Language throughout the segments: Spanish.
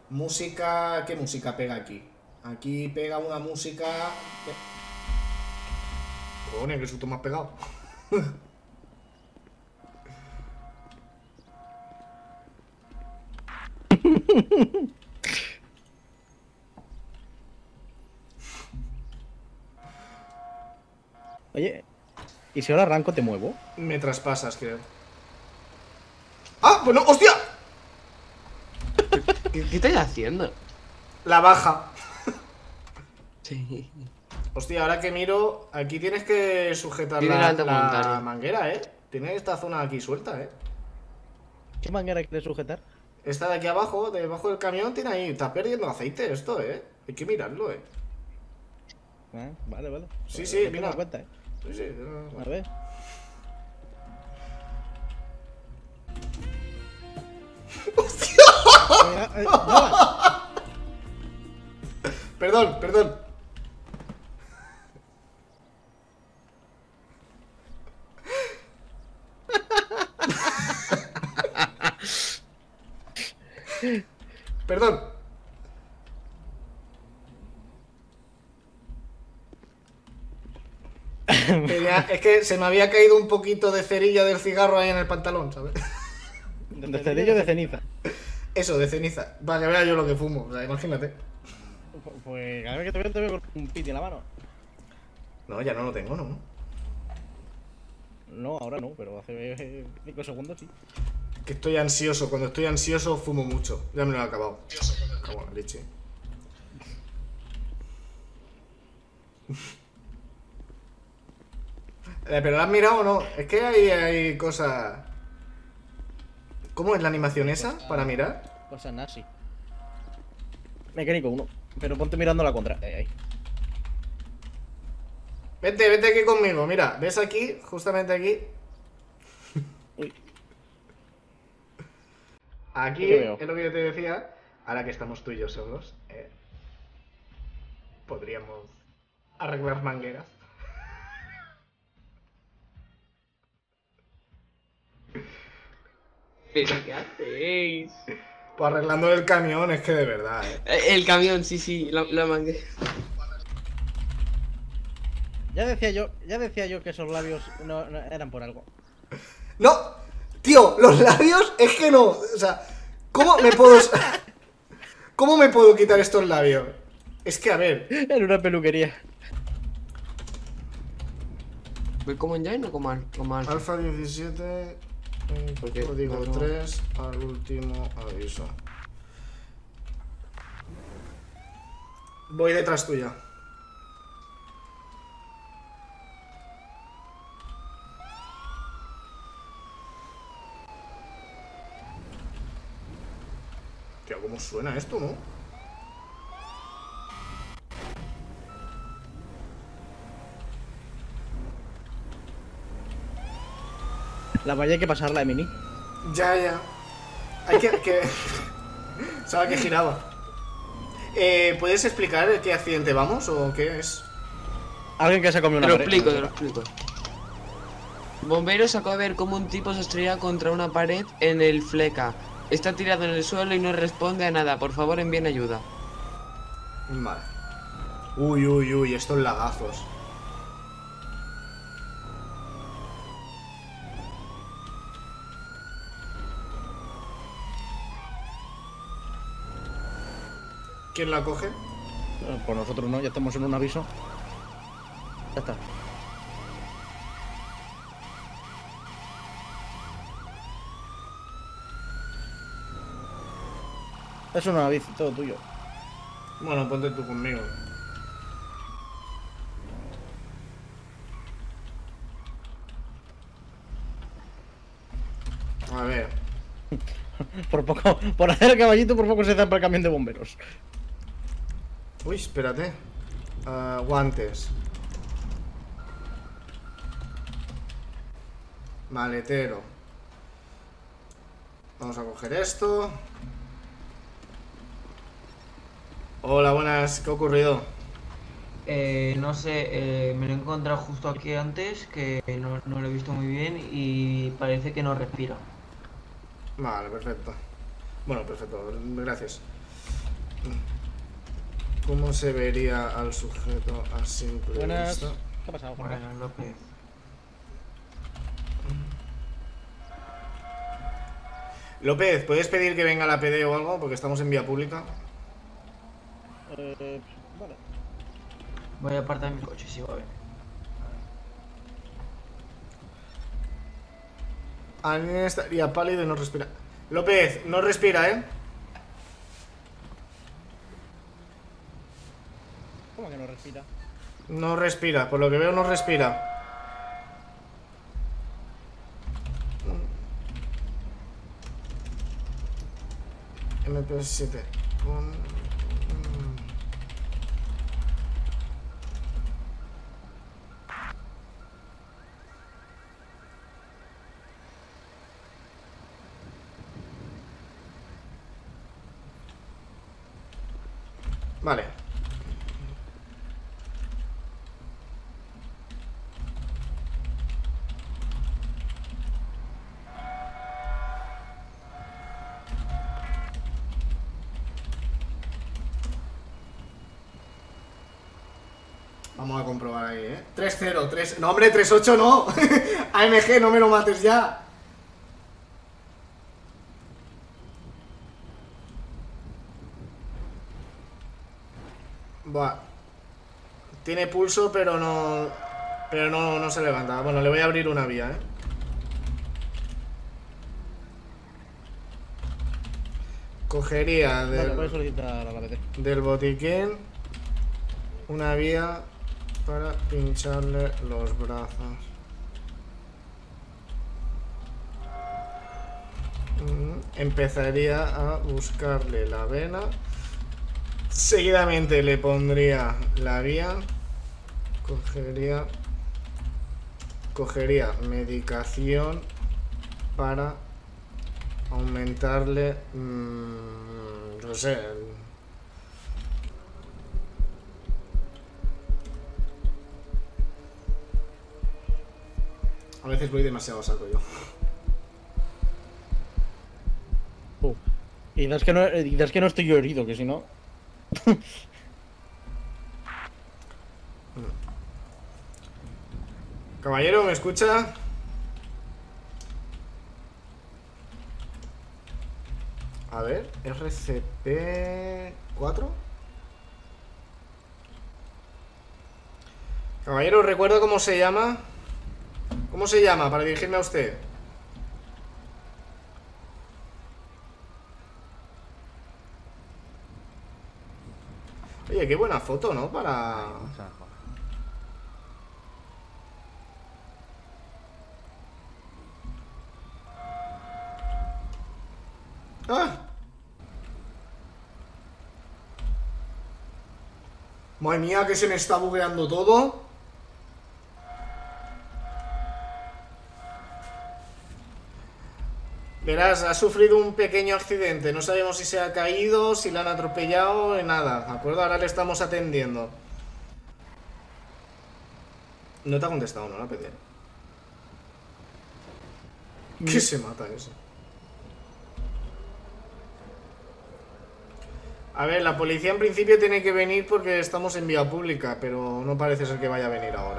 Música... ¿Qué música pega aquí? Aquí pega una música... Cojones, qué susto me has pegado. Oye, ¿y si ahora arranco te muevo? Me traspasas, creo. ¡Ah! Bueno, ¡hostia! ¿Qué estáis haciendo? La baja. Sí. Hostia, ahora que miro, aquí tienes que sujetar Tiene la, alta montaña. manguera, ¿eh? Tiene esta zona aquí suelta, ¿eh? ¿Qué manguera quieres sujetar? Esta de aquí abajo, debajo del camión, tiene ahí. Está perdiendo aceite esto, ¿eh? Hay que mirarlo, ¿eh? Ah, vale, vale. Sí, Pues sí, no te mira. das cuenta, ¿eh? Sí, sí. A ver. ¡Hostia! Perdón, perdón. Perdón. Es que se me había caído un poquito de cerilla del cigarro ahí en el pantalón, ¿sabes? De cerillo de ceniza. Eso, de ceniza. Para que vea yo lo que fumo, o sea, imagínate. Pues cada vez que te veo con un piti en la mano. No, ya no lo tengo, ¿no? No, ahora no, pero hace 5 segundos sí. Que estoy ansioso. Cuando estoy ansioso fumo mucho. Ya me lo he acabado. Cago en la leche. ¿Pero lo has mirado o no? Es que hay cosas... ¿Cómo es la animación esa para mirar? Cosa nazi. Mecánico 1. Pero ponte mirando la contra. Ahí. Vente, vente aquí conmigo, mira. ¿Ves aquí? Justamente aquí. Uy. Aquí ¿Qué veo? es lo que yo te decía. Ahora que estamos tú y yo solos, podríamos arreglar mangueras. ¿Pero qué hacéis? Pues arreglando el camión, es que de verdad, El camión, sí, la manguera. Ya decía yo que esos labios no eran por algo. ¡No! Tío, los labios es que no. O sea, ¿cómo me puedo... ¿Cómo me puedo quitar estos labios? Es que, a ver... En una peluquería. ¿Voy como en Jain o como Alfa? Alfa 17... Porque código no. 3 al último aviso. Voy detrás tuya. Tío, ¿cómo suena esto, no? La valla hay que pasarla de mini. Ya. Hay que... Sabía que giraba. ¿Puedes explicar qué accidente vamos o qué es? Alguien que se ha comido una Te lo pared. explico, te lo explico. Bomberos acaba de ver cómo un tipo se estrella contra una pared en el Fleca. Está tirado en el suelo y no responde a nada. Por favor, envíen ayuda. Vale. Uy, estos lagazos. ¿Quién la coge? Pues nosotros no, ya estamos en un aviso. Ya está. Es un aviso, todo tuyo. Bueno, ponte tú conmigo. A ver. Por hacer el caballito, por poco se zampa el camión de bomberos. Uy, espérate. Guantes. Maletero. Vamos a coger esto. Hola, buenas. ¿Qué ha ocurrido? No sé, me lo he encontrado justo aquí antes, que no lo he visto muy bien y parece que no respira. Vale, perfecto. Bueno, perfecto. Gracias. ¿Cómo se vería al sujeto a simple Buenas. vista? ¿Qué ha pasado, Juanca? Bueno, López. López, ¿puedes pedir que venga la PD o algo? Porque estamos en vía pública. Vale. Voy a apartar mi coche, sí, va a ver. Alguien estaría pálido y no respira. López, no respira, ¿eh? ¿Cómo que no respira? No respira, por lo que veo no respira. MP7. Vale. Vamos a comprobar ahí, ¿eh? 3-0, 3... No, hombre, 3-8 no. AMG, no me lo mates ya. Buah. Tiene pulso, pero no... Pero no se levanta. Bueno, le voy a abrir una vía, ¿eh? Cogería Vale, puedes solicitar a la BT. del botiquín una vía para pincharle los brazos. Empezaría a buscarle la vena. Seguidamente le pondría la vía. Cogería medicación para aumentarle, no sé. A veces voy demasiado a saco yo. Y das que no estoy yo herido, que si no... Caballero, ¿me escucha? A ver, RCP-4. Caballero, ¿recuerda cómo se llama? ¿Cómo se llama para dirigirme a usted? Oye, qué buena foto, ¿no? Para... ¡Ah! Madre mía, que se me está bugueando todo. Verás, ha sufrido un pequeño accidente. No sabemos si se ha caído, si le han atropellado, nada. ¿De acuerdo? Ahora le estamos atendiendo. No te ha contestado, ¿no? La PD. ¿Qué se mata eso? A ver, la policía en principio tiene que venir porque estamos en vía pública, pero no parece ser que vaya a venir ahora.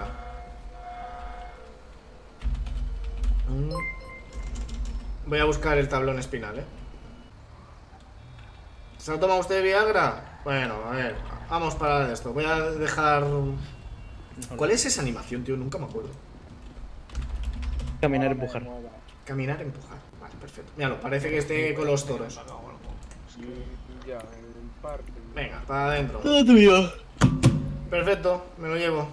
Voy a buscar el tablón espinal, ¿eh? ¿Se ha tomado usted Viagra? Bueno, a ver, vamos para esto. Voy a dejar... ¿Cuál es esa animación, tío? Nunca me acuerdo. Caminar, empujar. Caminar, empujar. Vale, perfecto. Míralo, parece que esté con los toros. Ya, en parte. Venga, para adentro. ¡Todo tuyo! Perfecto, me lo llevo.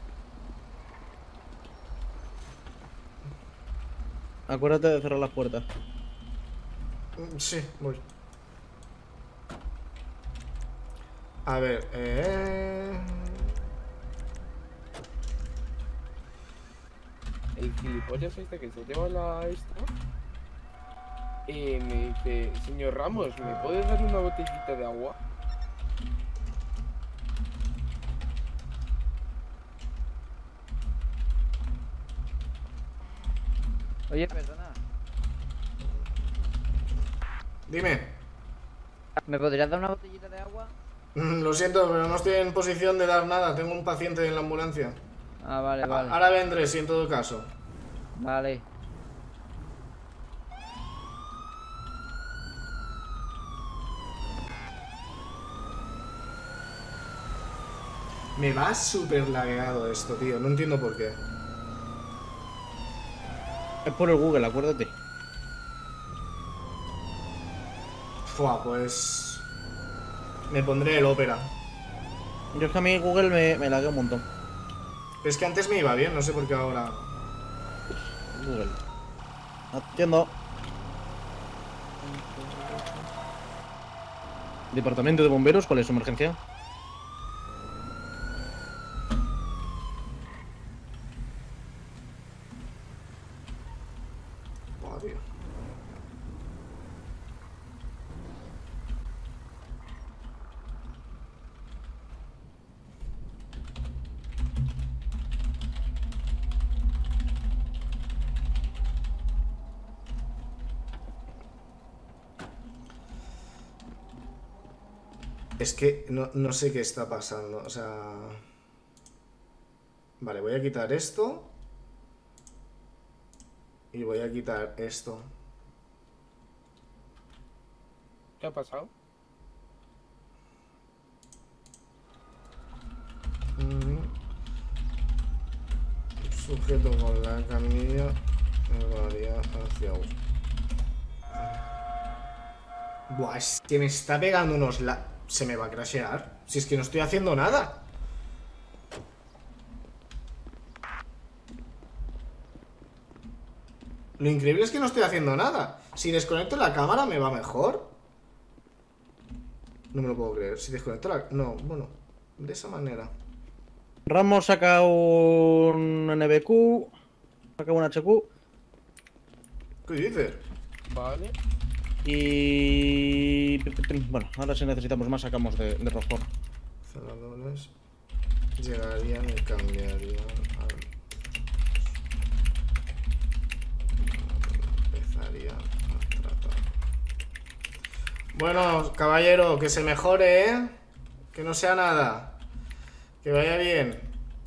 Acuérdate de cerrar las puertas. Sí, voy. A ver, El gilipollas este que se lleva la esta. Me dice, señor Ramos, ¿me puedes dar una botellita de agua? Oye, perdona. Dime. ¿Me podrías dar una botellita de agua? Lo siento, pero no estoy en posición de dar nada. Tengo un paciente en la ambulancia. Ah, vale, vale. Ahora vendré, si en todo caso. Vale. Me va súper lagueado esto, tío. No entiendo por qué. Es por el Google, acuérdate. Fua, pues... Me pondré el Opera. Yo es que a mí Google me laguea un montón. Pero es que antes me iba bien, no sé por qué ahora... Google. Atiendo. Departamento de bomberos, ¿cuál es su emergencia? Buah, tío. Es que no sé qué está pasando, o sea... Vale, voy a quitar esto. Y voy a quitar esto. ¿Qué ha pasado? Sujeto con la camilla. Me varía hacia... Buah, es que me está pegando unos se me va a crashear. Si es que no estoy haciendo nada. Lo increíble es que no estoy haciendo nada. Si desconecto la cámara me va mejor. No me lo puedo creer. Si desconecto la... No, bueno, de esa manera. Ramos saca un NBQ. Saca un HQ. ¿Qué dices? Vale. Y... Bueno, ahora si necesitamos más sacamos de Rockford. Celadores llegarían y cambiarían empezarían a tratar. Bueno, caballero, que se mejore, ¿eh? Que no sea nada. Que vaya bien.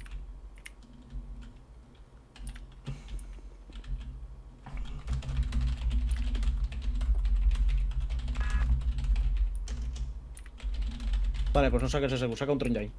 Vale, pues no saques ese, saca un tren ya ahí.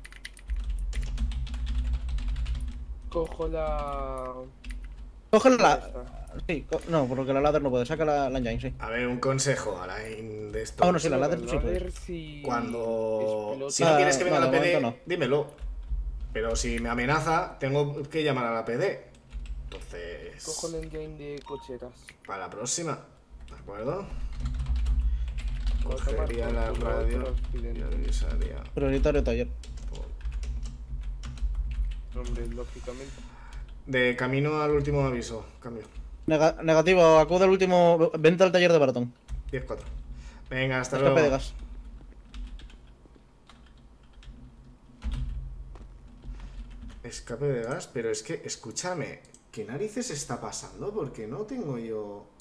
Cojo la... Cógela la... Esta. Sí, no, porque la ladder no puede. Saca la engine, sí. A ver, un consejo, Alain, de esto. Ah, bueno, sí, la ladder sí A puede. ver si... Cuando... explota. Si no quieres que venga no, la de PD, momento no. dímelo. Pero si me amenaza, tengo que llamar a la PD. Entonces... Cojo el engine de cocheras. Para la próxima, ¿de acuerdo? Voy a tomar Cogería por la culo radio otro accidente. y avisaría. Prioritario taller. Hombre, lógicamente. De camino al último aviso, cambio. Negativo, acude al último... Vente al taller de Baratón. 10-4. Venga, hasta Escape de luego. gas. Escape de gas, pero es que, escúchame, ¿qué narices está pasando? Porque no tengo yo...